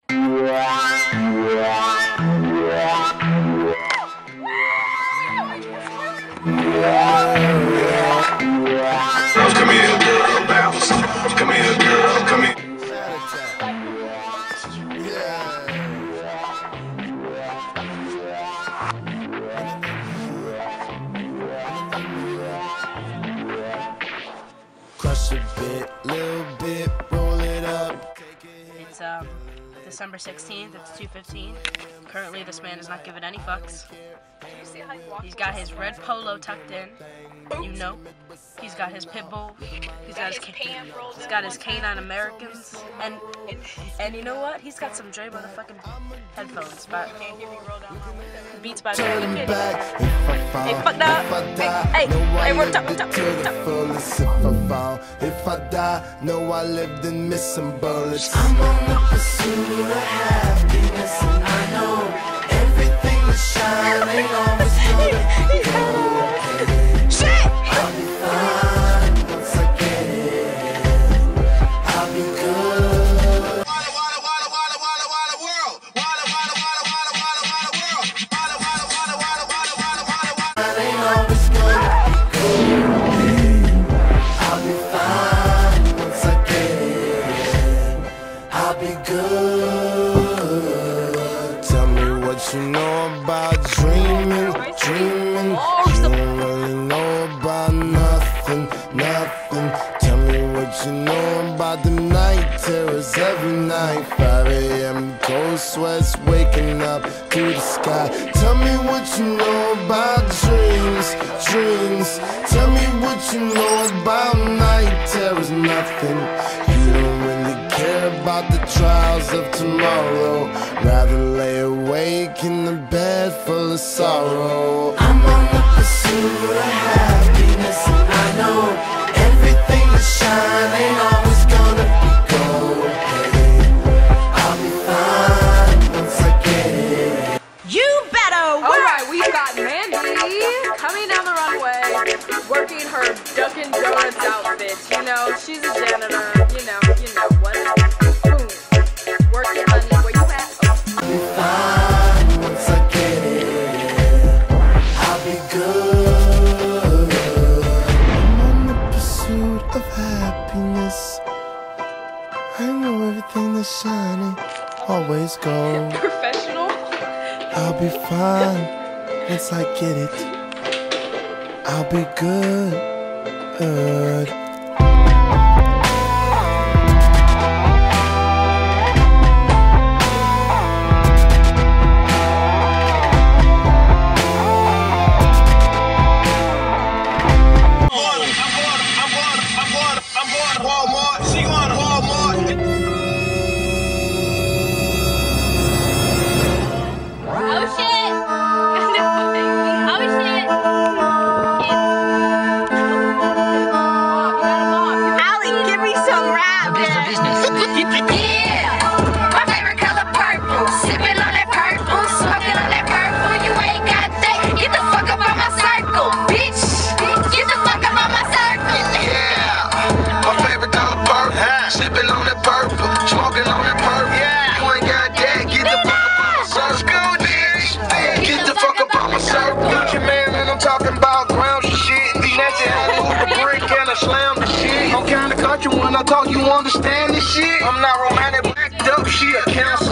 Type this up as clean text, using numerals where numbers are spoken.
Come here, girl, bounce. Come here, girl, come here. Crush a bit, little bit, roll it up. It's December 16th, it's 2:15. Currently this man is not giving any fucks. He's got his red polo tucked in, you know. He's got his pit bull. He's got his canine Americans, and you know what? He's got some Dre motherfucking headphones. But Beats by Dre. Hey, fuck that. Hey, we're top. If I die, know I lived in missing bullets. I'm on the pursuit of happiness, and I know everything that's shining always gonna go. I'll be fine once I get it. I'll be good. It ain't always gonna be good. I'll be fine once I get it. I'll be good. Tell me what you know about dreaming. You don't really know about nothing. Tell me what you know about the night terrors every night. 5 a.m. cold sweats waking up to the sky. Tell me what you know about dreams. Tell me what you know about night terrors. Nothing. You don't really care about the trials of tomorrow. Rather lay awake in the bed full of sorrow. I'm on the pursuit of happiness, and I know everything that's shine ain't always gonna be gold. I'll be fine once I get it. You better work! Alright, we've got Mandy coming down the runway, working her Dunkin' Donuts outfit. You know, she's a janitor. You know what? Boom. Working, honey. Where you at? I'll be fine once I get it. I'll be good. I'm on the pursuit of happiness. I know everything that's shining always gold. Professional? I'll be fine once I get it. I'll be good. Slam the shit. I'm kinda country when I talk, you understand this shit. I'm not romantic, backed up shit. Can't